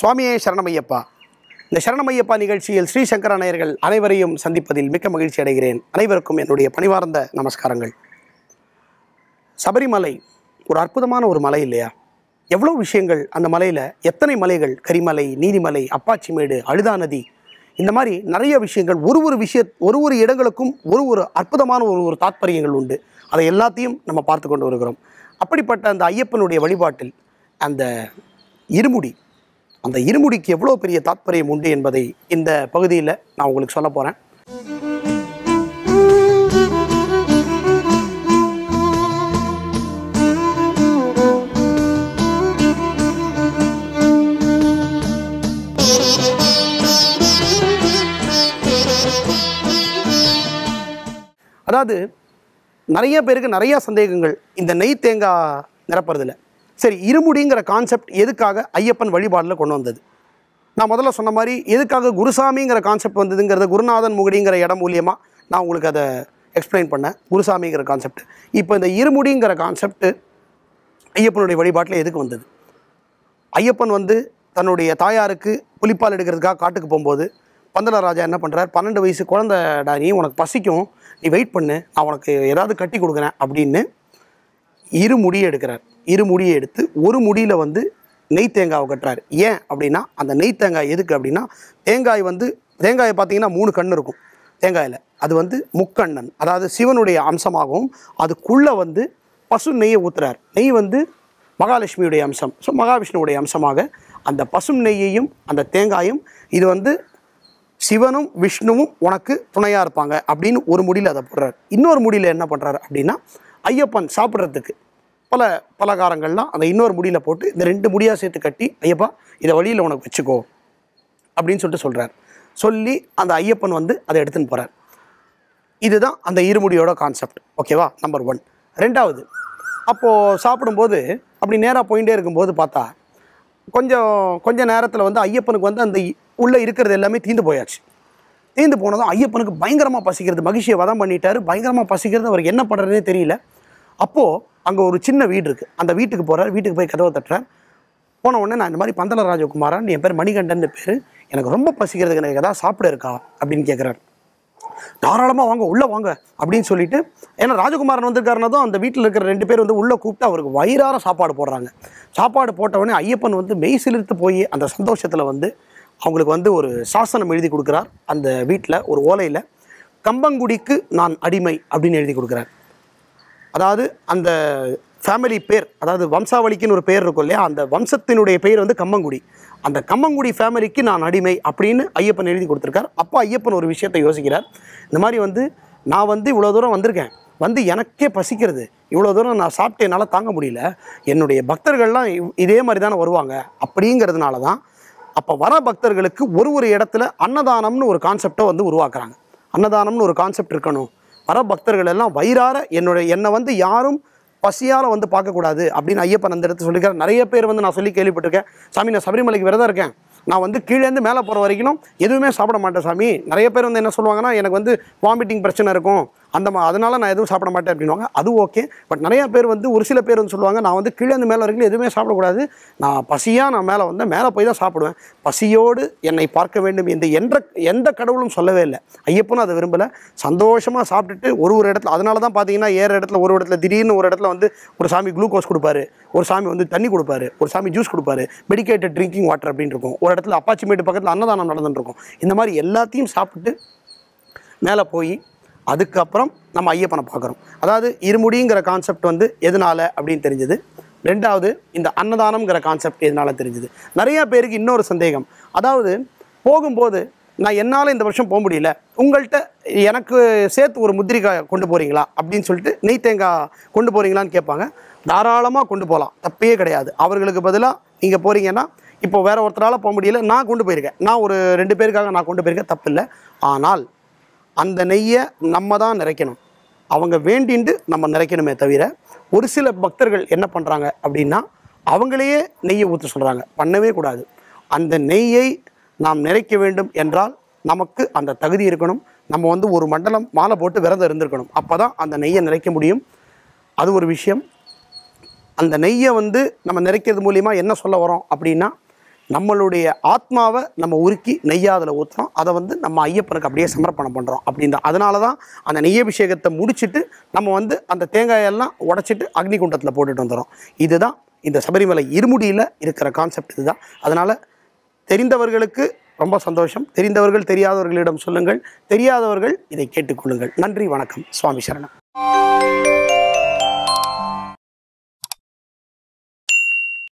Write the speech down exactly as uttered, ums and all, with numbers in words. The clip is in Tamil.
சுவாமியே சரணமையப்பா. இந்த சரணமையப்பா நிகழ்ச்சியில் ஸ்ரீ சங்கர நேயர்கள் அனைவரையும் சந்திப்பதில் மிக்க மகிழ்ச்சி அடைகிறேன். அனைவருக்கும் என்னுடைய பணிவார்ந்த நமஸ்காரங்கள். சபரிமலை ஒரு அற்புதமான ஒரு மலை இல்லையா? எவ்வளோ விஷயங்கள் அந்த மலையில், எத்தனை மலைகள், கரிமலை, நீதிமலை, அப்பாச்சிமேடு, அழுதா நதி, இந்த மாதிரி நிறைய விஷயங்கள். ஒரு ஒரு விஷய ஒரு ஒரு இடங்களுக்கும் ஒரு ஒரு அற்புதமான ஒரு ஒரு தாத்பரியங்கள் உண்டு. அதை எல்லாத்தையும் நம்ம பார்த்து கொண்டு வருகிறோம். அப்படிப்பட்ட அந்த ஐயப்பனுடைய வழிபாட்டில் அந்த இருமுடி, அந்த இருமுடிக்கு எவ்வளோ பெரிய தாத்பரியம் உண்டு என்பதை இந்த பகுதியில் நான் உங்களுக்கு சொல்ல போகிறேன். அதாவது நிறைய பேருக்கு நிறையா சந்தேகங்கள் இந்த நெய் தேங்காய் நிரப்புறதில்ல. சரி, இருமுடிங்கிற கான்செப்ட் எதுக்காக ஐயப்பன் வழிபாடில் கொண்டு வந்தது? நான் முதல்ல சொன்ன மாதிரி எதுக்காக குருசாமிங்கிற கான்செப்ட் வந்ததுங்கிறத குருநாதன் முகடிங்கிற இடம் மூலியமாக நான் உங்களுக்கு அதை எக்ஸ்பிளைன் பண்ணேன். குருசாமிங்கிற கான்செப்ட். இப்போ இந்த இருமுடிங்கிற கான்செப்ட் ஐயப்பனுடைய வழிபாட்டில் எதுக்கு வந்தது? ஐயப்பன் வந்து தன்னுடைய தாயாருக்கு புலிப்பால் எடுக்கிறதுக்காக காட்டுக்கு போகும்போது பந்தலராஜா என்ன பண்ணுறார், பன்னெண்டு வயசு குழந்தைடா நீ, உனக்கு பசிக்கும், நீ வெயிட் பண்ணு, நான் உனக்கு ஏதாவது கட்டி கொடுக்குறேன் அப்படின்னு இரு முடியை எடுக்கிறார். இரு முடியை எடுத்து ஒரு முடியில் வந்து நெய் தேங்காவை கட்டுறார். ஏன் அப்படின்னா, அந்த நெய் தேங்காய் எதுக்கு அப்படின்னா, தேங்காய் வந்து தேங்காயை பார்த்தீங்கன்னா மூணு கண் இருக்கும் தேங்காயில். அது வந்து முக்கண்ணன், அதாவது சிவனுடைய அம்சமாகவும் அதுக்குள்ளே வந்து பசு நெய்யை ஊற்றுறார். நெய் வந்து மகாலட்சுமியுடைய அம்சம். ஸோ மகாவிஷ்ணுவுடைய அம்சமாக அந்த பசும் நெய்யையும் அந்த தேங்காயும், இது வந்து சிவனும் விஷ்ணுவும் உனக்கு துணையாக இருப்பாங்க அப்படின்னு ஒரு முடியில் அதை போடுறார். இன்னொரு முடியில் என்ன பண்ணுறாரு அப்படின்னா, ஐயப்பன் சாப்பிட்றதுக்கு பல பலகாரங்கள்லாம் அந்த இன்னொரு முடியில் போட்டு இந்த ரெண்டு முடியாக சேர்த்து கட்டி, ஐயப்பா இதை வழியில் உனக்கு வச்சுக்கோ அப்படின்னு சொல்லிட்டு சொல்கிறார். சொல்லி அந்த ஐயப்பன் வந்து அதை எடுத்துன்னு போகிறார். இதுதான் அந்த இருமுடியோட கான்செப்ட். ஓகேவா? Number one. ரெண்டாவது, அப்போது சாப்பிடும்போது அப்படி நேராக போயிட்டே இருக்கும்போது பார்த்தா கொஞ்சம் கொஞ்சம் நேரத்தில் வந்து ஐயப்பனுக்கு வந்து அந்த உள்ளே இருக்கிறது எல்லாமே தீந்து போயாச்சு. தீந்து போனதும் ஐயப்பனுக்கு பயங்கரமாக பசிக்கிறது. மகிழ்ச்சியை வதம் பண்ணிட்டாரு. பயங்கரமாக பசிக்கிறது. அவருக்கு என்ன பண்ணுறதுனே தெரியல. அப்போது அங்கே ஒரு சின்ன வீடு இருக்குது. அந்த வீட்டுக்கு போகிறார். வீட்டுக்கு போய் கதவை தட்டுறார். போன உடனே, நான் இந்த மாதிரி பந்தல ராஜகுமாரன், என் பேர் மணிகண்டன் பேர், எனக்கு ரொம்ப பசிக்கிறதுக்கு எனக்கு எதாவது சாப்பிட இருக்கா அப்படின்னு கேட்குறாரு. தாராளமாக வாங்க, உள்ளே வாங்க அப்படின்னு சொல்லிட்டு, ஏன்னா ராஜகுமாரன் வந்திருக்காருனதும் அந்த வீட்டில் இருக்கிற ரெண்டு பேர் வந்து உள்ளே கூப்பிட்டு அவருக்கு வயிறார சாப்பாடு போடுறாங்க. சாப்பாடு போட்டவுடனே ஐயப்பன் வந்து மெய் சிலிர்த்து போய் அந்த சந்தோஷத்தில் வந்து அவங்களுக்கு வந்து ஒரு சாசனம் எழுதி கொடுக்குறார். அந்த வீட்டில் ஒரு ஓலையில் கம்பங்குடிக்கு நான் அடிமை அப்படின்னு எழுதி கொடுக்குறார். அதாவது அந்த ஃபேமிலி பேர், அதாவது வம்சாவளிக்குன்னு ஒரு பேர் இருக்கும் இல்லையா, அந்த வம்சத்தினுடைய பேர் வந்து கம்பங்குடி. அந்த கம்பங்குடி ஃபேமிலிக்கு நான் அடிமை அப்படின்னு ஐயப்பன் எழுதி கொடுத்துருக்கார். அப்போ ஐயப்பன் ஒரு விஷயத்தை யோசிக்கிறார். இந்த மாதிரி வந்து நான் வந்து இவ்வளோ தூரம் வந்திருக்கேன், வந்து எனக்கே பசிக்கிறது, இவ்வளோ தூரம் நான் சாப்பிட்டு என்னால் தாங்க முடியல, என்னுடைய பக்தர்கள்லாம் இதே மாதிரி தானே வருவாங்க, அப்படிங்கிறதுனால தான் அப்போ வர பக்தர்களுக்கு ஒரு ஒரு இடத்துல அன்னதானம்னு ஒரு கான்செப்டை வந்து உருவாக்குறாங்க. அன்னதானம்னு ஒரு கான்செப்ட் இருக்கணும். வர பக்தர்கள் எல்லாம் வயிறார என்னுடைய என்னை வந்து யாரும் பசியால் வந்து பார்க்கக்கூடாது அப்படின்னு ஐயப்பன் அந்த இடத்துல சொல்லியிருக்காரு. நிறைய பேர் வந்து நான் சொல்லி கேள்விப்பட்டிருக்கேன், சாமி நான் சபரிமலைக்கு விரதம் இருக்கேன், நான் வந்து கீழேருந்து மேலே போகிற வரைக்கும் எதுவுமே சாப்பிட மாட்டேன் சாமி. நிறைய பேர் வந்து என்ன சொல்லுவாங்கன்னா, எனக்கு வந்து வாமிட்டிங் பிரச்சனை இருக்கும், அந்த மா அதனால் நான் எதுவும் சாப்பிட மாட்டேன் அப்படின்வாங்க. அது ஓகே. பட் நிறையா பேர் வந்து ஒரு சில பேர் வந்து சொல்லுவாங்க, நான் வந்து கீழேருந்து மேலே வரைக்கும் எதுவுமே சாப்பிடக்கூடாது, நான் பசியாக நான் மேலே வந்து மேலே போய் தான் சாப்பிடுவேன், பசியோடு என்னை பார்க்க வேண்டும் என்று என்ற எந்த கடவுளும் சொல்லவே இல்லை. ஐயப்பனும் அதை விரும்பலை. சந்தோஷமாக சாப்பிட்டுட்டு ஒரு ஒரு இடத்துல, அதனால தான் பார்த்தீங்கன்னா ஏற இடத்துல ஒரு இடத்துல திடீர்னு ஒரு இடத்துல வந்து ஒரு சாமி குளுக்கோஸ் கொடுப்பாரு, ஒரு சாமி வந்து தண்ணி கொடுப்பாரு, ஒரு சாமி ஜூஸ் கொடுப்பாரு, மெடிக்கேட்டட் ட்ரிங்கிங் வாட்டர் அப்படின்னு இருக்கும். ஒரு இடத்துல அப்பாச்சிமேடு பக்கத்தில் அன்னதானம் நடந்துட்டு இருக்கும். இந்த மாதிரி எல்லாத்தையும் சாப்பிட்டு மேலே போய் அதுக்கப்புறம் நம்ம ஐயப்பனை பார்க்குறோம். அதாவது இருமுடிங்கிற கான்செப்ட் வந்து எதனால் அப்படின்னு தெரிஞ்சது. ரெண்டாவது, இந்த அன்னதானம்ங்கிற கான்செப்ட் எதனால் தெரிஞ்சுது. நிறையா பேருக்கு இன்னொரு சந்தேகம், அதாவது போகும்போது நான் என்னால் இந்த வருஷம் போக முடியல, உங்கள்கிட்ட எனக்கு சேர்த்து ஒரு முத்திரிக்காய் கொண்டு போகிறீங்களா அப்படின்னு சொல்லிட்டு, நெய் தேங்காய் கொண்டு போகிறீங்களான்னு கேட்பாங்க. தாராளமாக கொண்டு போகலாம், தப்பே கிடையாது. அவர்களுக்கு பதிலாக நீங்கள் போகிறீங்கன்னா, இப்போ வேறு ஒருத்தரால் போக முடியல, நான் கொண்டு போயிருக்கேன், நான் ஒரு ரெண்டு பேருக்காக நான் கொண்டு போயிருக்கேன், தப்பு இல்லை. ஆனால் அந்த நெய்யை நம்ம தான் நிறைக்கணும், அவங்க வேண்டின்ட்டு நம்ம நிறைக்கணுமே தவிர, ஒரு சில பக்தர்கள் என்ன பண்ணுறாங்க அப்படின்னா, அவங்களையே நெய்யை ஊற்ற சொல்கிறாங்க. பண்ணவே கூடாது. அந்த நெய்யை நாம் நிறைக்க வேண்டும் என்றால் நமக்கு அந்த தகுதி இருக்கணும். நம்ம வந்து ஒரு மண்டலம் மாலை போட்டு விரதம் இருந்திருக்கணும். அப்போ தான் அந்த நெய்யை நிறைக்க முடியும். அது ஒரு விஷயம். அந்த நெய்யை வந்து நம்ம நிறைக்கிறது மூலிமா என்ன சொல்ல வரோம் அப்படின்னா, நம்மளுடைய ஆத்மாவை நம்ம உருக்கி நெய்யா அதில் ஊற்றுறோம். அதை வந்து நம்ம ஐயப்பனுக்கு அப்படியே சமர்ப்பணம் பண்ணுறோம் அப்படின்ற அதனால தான் அந்த நெய்யபிஷேகத்தை முடிச்சுட்டு நம்ம வந்து அந்த தேங்காயெல்லாம் உடச்சிட்டு அக்னி குண்டத்தில் போட்டுட்டு வந்துடுறோம். இதுதான் இந்த சபரிமலை இருமுடியில் இருக்கிற கான்செப்ட் இதுதான். அதனால் தெரிந்தவர்களுக்கு ரொம்ப சந்தோஷம். தெரிந்தவர்கள் தெரியாதவர்களிடம் சொல்லுங்கள். தெரியாதவர்கள் இதை கேட்டுக்கொள்ளுங்கள். நன்றி, வணக்கம். சுவாமி சரணம்.